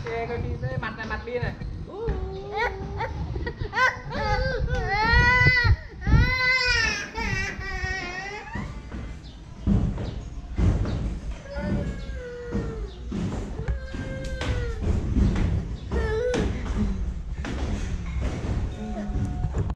Kìa, coi phim đấy, mặt này mặt pin này.